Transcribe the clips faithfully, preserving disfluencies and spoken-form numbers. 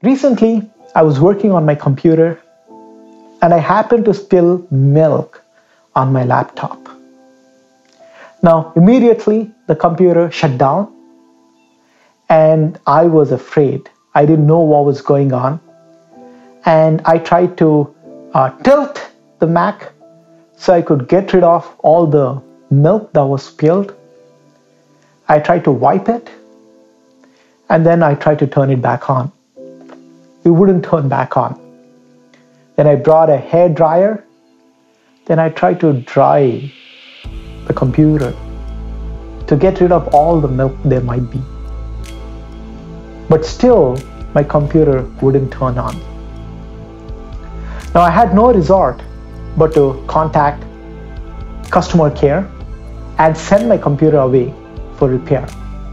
Recently, I was working on my computer and I happened to spill milk on my laptop. Now, immediately the computer shut down and I was afraid. I didn't know what was going on. And I tried to uh, tilt the Mac so I could get rid of all the milk that was spilled. I tried to wipe it and then I tried to turn it back on. It wouldn't turn back on. Then I brought a hair dryer. Then I tried to dry the computer to get rid of all the milk there might be. But still, my computer wouldn't turn on. Now I had no resort but to contact customer care and send my computer away for repair.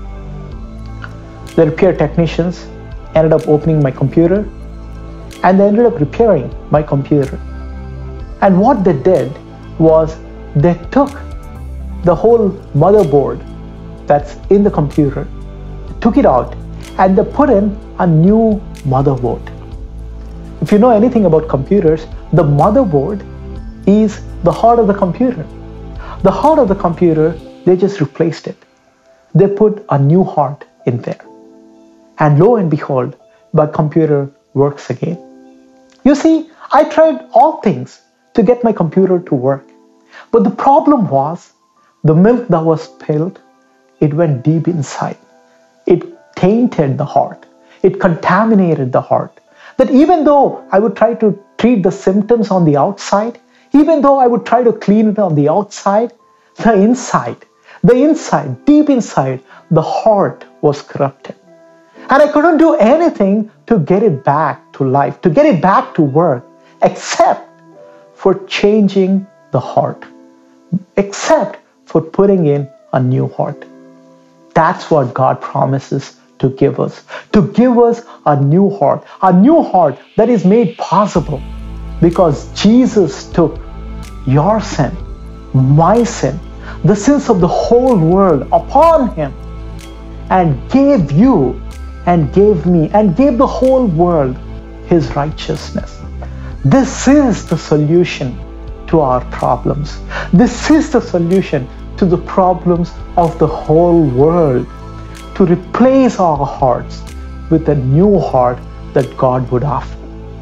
The repair technicians ended up opening my computer and they ended up repairing my computer. And what they did was they took the whole motherboard that's in the computer, took it out, and they put in a new motherboard. If you know anything about computers, the motherboard is the heart of the computer. The heart of the computer, they just replaced it. They put a new heart in there. And lo and behold, my computer works again. You see, I tried all things to get my computer to work. But the problem was, the milk that was spilled, it went deep inside. It tainted the heart. It contaminated the heart. That even though I would try to treat the symptoms on the outside, even though I would try to clean it on the outside, the inside, the inside, deep inside, the heart was corrupted. And I couldn't do anything to get it back to life, to get it back to work, except for changing the heart, except for putting in a new heart. That's what God promises to give us, to give us a new heart, a new heart that is made possible because Jesus took your sin, my sin, the sins of the whole world upon him and gave you and gave me and gave the whole world his righteousness. This is the solution to our problems. This is the solution to the problems of the whole world, to replace our hearts with a new heart that God would offer.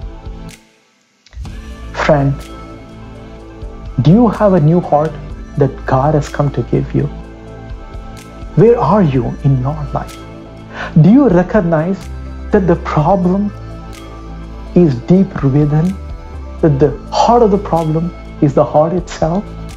Friend, do you have a new heart that God has come to give you? Where are you in your life? Do you recognize that the problem is deep within, that the heart of the problem is the heart itself?